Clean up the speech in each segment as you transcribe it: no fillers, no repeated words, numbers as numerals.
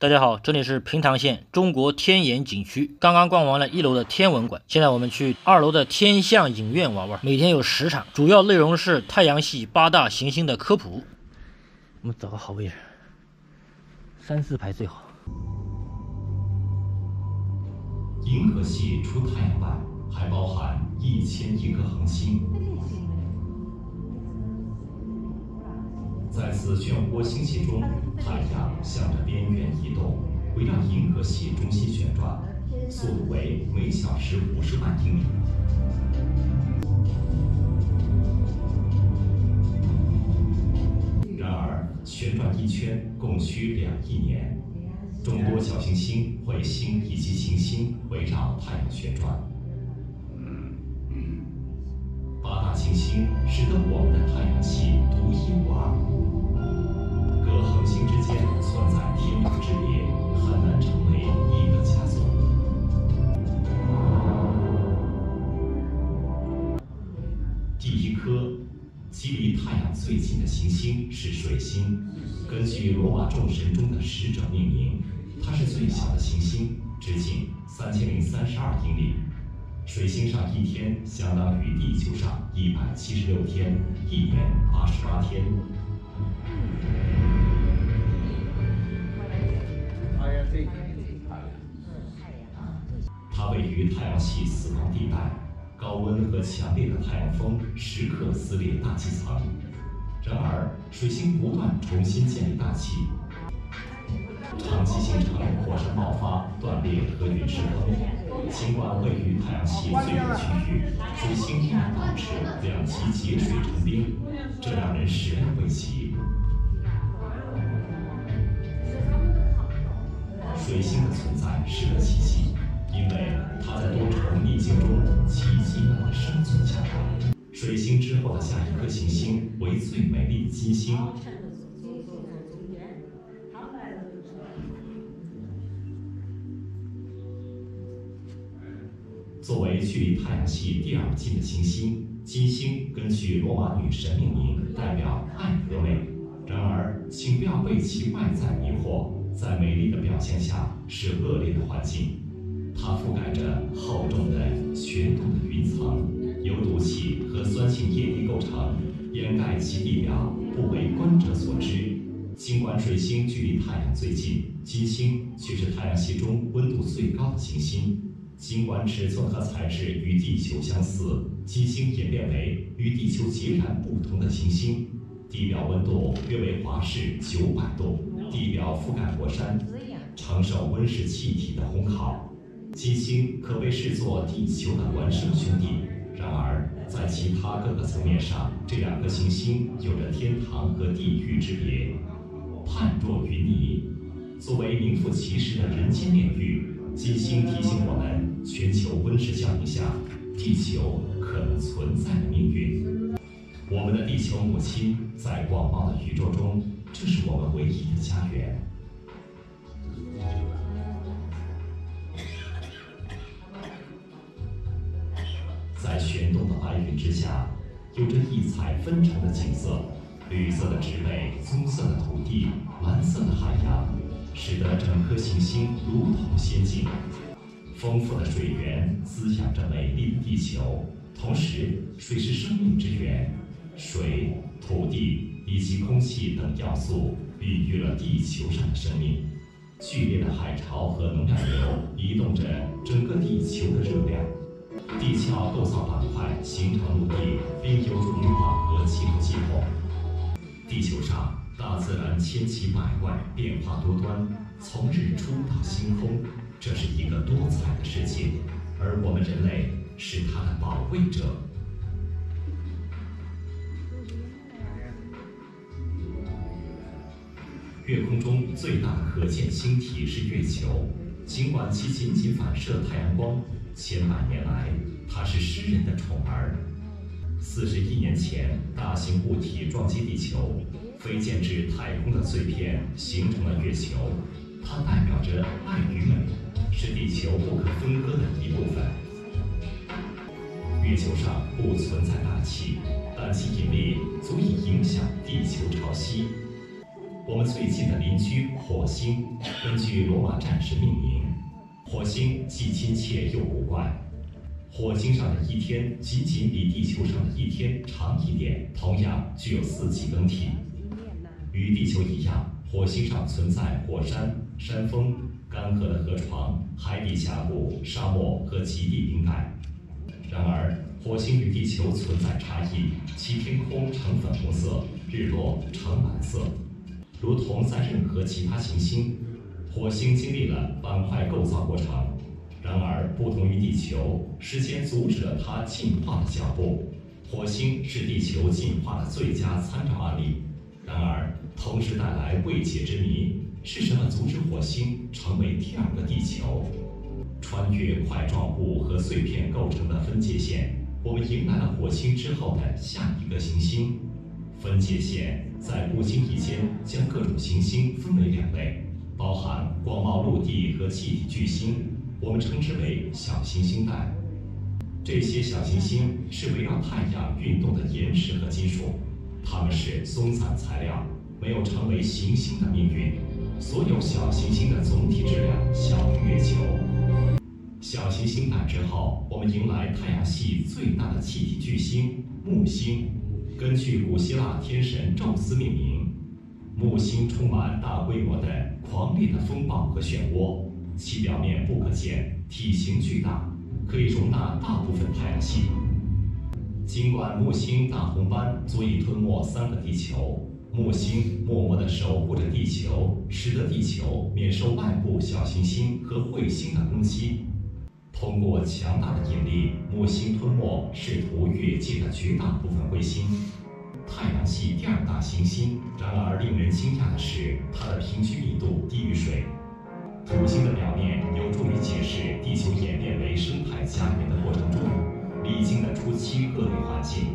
大家好，这里是平塘县中国天眼景区。刚刚逛完了1楼的天文馆，现在我们去2楼的天象影院玩玩。每天有10场，主要内容是太阳系8大行星的科普。我们找个好位置，3、4排最好。 银河系除太阳外，还包含1000亿个恒星。在此漩涡星系中，太阳向着边缘移动，围绕银河系中心旋转，速度为每小时50万英里。然而，旋转一圈共需2亿年。众多小行星、彗星以及行星围绕太阳旋转。8大行星使得我们的太阳系独一无二。各恒星之间存在天壤之别，很难成为一个家族。第一颗距离太阳最近的行星是水星，根据罗马众神中的使者命名，它是最小的行星，直径3032英里。水星上一天相当于地球上176天，一年88天。它位于太阳系死亡地带，高温和强烈的太阳风时刻撕裂大气层。然而，水星不断重新建立大气，长期形成火山爆发、断裂和陨石坑。尽管位于太阳系最热区域，水星依然保持2极结水成冰，这让人始料未及。水星的存在是个奇迹，因为它在多重逆境中奇迹般的生存下来。水星之后的下一颗行星为最美丽的金星。作为距离太阳系第2近的行星，金星根据罗马女神命名，代表爱和美。然而，请不要被其外在迷惑，在美丽的表现下是恶劣的环境。它覆盖着厚重的旋动的云层，由毒气和酸性液体构成，掩盖其地表，不为观者所知。尽管水星距离太阳最近，金星却是太阳系中温度最高的行星。尽管尺寸和材质与地球相似，金星演变为与地球截然不同的行星。地表温度约为华氏900度，地表覆盖火山，承受温室气体的烘烤。金星可被视作地球的孪生兄弟。然而，在其他各个层面上，这2颗行星有着天堂和地狱之别。判若云泥，作为名副其实的人间炼狱。金星提醒我们，全球温室效应下，地球可能存在的命运。我们的地球母亲在广袤的宇宙中，这是我们唯一的家园。在旋动的白云之下，有着异彩纷呈的景色：绿色的植被、棕色的土地、蓝色的海洋。使得整颗行星如同仙境，丰富的水源滋养着美丽的地球。同时，水是生命之源，水、土地以及空气等要素孕育了地球上的生命。剧烈的海潮和能量流移动着整个地球的热量。地壳构造板块形成陆地，并有助于缓和气候气候。地球上大自然千奇百怪，变化多端，从日出到星空，这是一个多彩的世界，而我们人类是它的保卫者。月空中最大的可见星体是月球，尽管其仅仅反射太阳光，千百年来它是诗人的宠儿。41年前，大型物体撞击地球，飞溅至太空的碎片形成了月球，它代表着爱与美，是地球不可分割的一部分。月球上不存在大气，但其引力足以影响地球潮汐。 我们最近的邻居火星，根据罗马战士命名。火星既亲切又古怪。火星上的一天仅仅比地球上的一天长一点，同样具有四季更替。与地球一样，火星上存在火山、山峰、干涸的河床、海底峡谷、沙漠和极地冰盖。然而，火星与地球存在差异，其天空呈粉红色，日落呈蓝色。如同在任何其他行星，火星经历了板块构造过程。然而，不同于地球，时间阻止了它进化的脚步。火星是地球进化的最佳参照案例。然而，同时带来未解之谜：是什么阻止火星成为第二个地球？穿越块状物和碎片构成的分界线，我们迎来了火星之后的下一个行星。分界线在不经意间将各种行星分为两类，包含光毛陆地和气体巨星，我们称之为小行星带。这些小行星是围绕太阳运动的岩石和金属，它们是松散材料，没有成为行星的命运。所有小行星的总体质量小于月球。小行星带之后，我们迎来太阳系最大的气体巨星木星。根据古希腊天神宙斯命名，木星充满大规模的狂烈的风暴和漩涡，其表面不可见，体型巨大，可以容纳大部分太阳系。尽管木星大红斑足以吞没3个地球，木星默默地守护着地球，使得地球免受外部小行星和彗星的攻击。通过强大的引力，木星吞没试图越界的绝大部分彗星。太阳系第2大行星，然而令人惊讶的是，它的平均密度低于水。土星的表面有助于解释地球演变为生态家园的过程中历经的初期恶劣环境。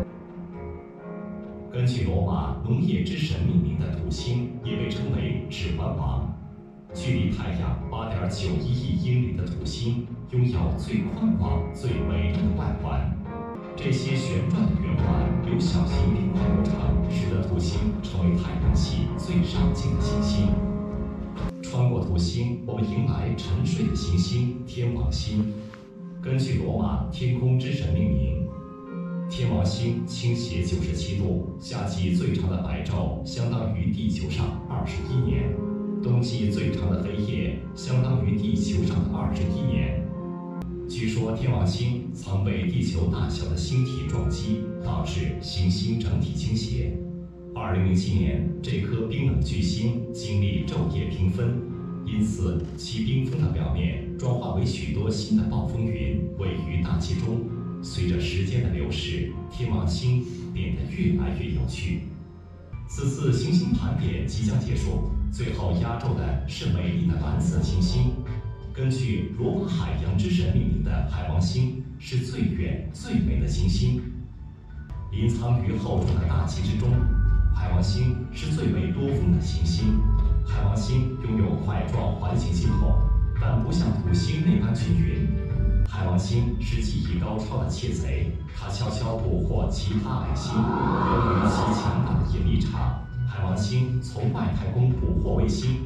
根据罗马农业之神命名的土星，也被称为指环王。距离太阳8.91亿英里的土星，拥有最宽广、最美丽的外环。这些旋转的圆环由小型冰块构成，使得土星成为太阳系最上镜的行星。穿过土星，我们迎来沉睡的行星天王星。根据罗马天空之神命名，天王星倾斜97度，夏季最长的白昼相当于地球上21年，冬季最长的黑夜相当于地球上的21年。据说天王星曾被地球大小的星体撞击，导致行星整体倾斜。2007年，这颗冰冷巨星经历昼夜平分，因此其冰封的表面转化为许多新的暴风云，位于大气中。随着时间的流逝，天王星变得越来越有趣。此次行星盘点即将结束，最后压轴的是美丽的蓝色行星。根据罗马海洋之神命名的海王星是最远最美的行星。隐藏于厚重的大气之中，海王星是最为多风的行星。海王星拥有块状环形系统，但不像土星那般均匀。海王星是技艺高超的窃贼，它悄悄捕获其他矮星。由于其强大的引力场，海王星从外太空捕获卫星。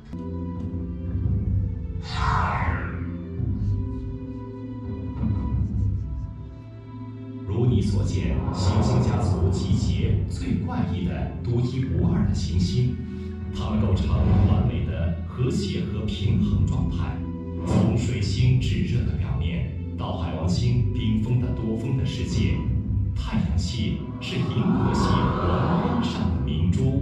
如你所见，行星家族集结最怪异的、独一无二的行星，它们构成完美的和谐和平衡状态。从水星炙热的表面到海王星冰封的多风的世界，太阳系是银河系环环上的明珠。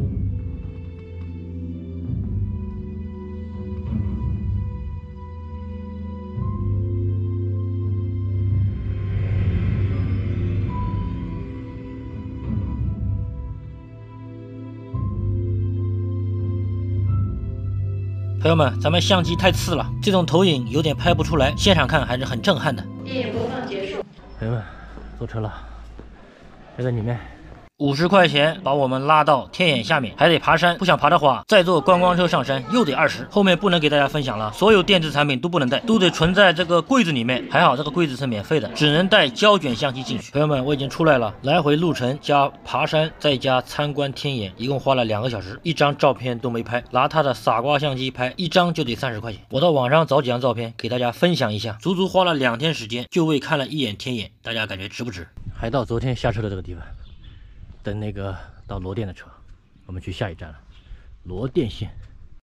朋友们，咱们相机太次了，这种投影有点拍不出来，现场看还是很震撼的。 电影播放结束。 朋友们，坐车了，这个里面 50块钱把我们拉到天眼下面，还得爬山，不想爬的话，再坐观光车上山又得20。后面不能给大家分享了，所有电子产品都不能带，都得存在这个柜子里面。还好这个柜子是免费的，只能带胶卷相机进去。朋友们，我已经出来了，来回路程加爬山再加参观天眼，一共花了2个小时，一张照片都没拍，拿他的傻瓜相机拍一张就得30块钱。我到网上找几张照片给大家分享一下，足足花了2天时间，就为看了一眼天眼，大家感觉值不值？还到昨天下车的这个地方。等那个到罗店的车，我们去下一站了，罗店县。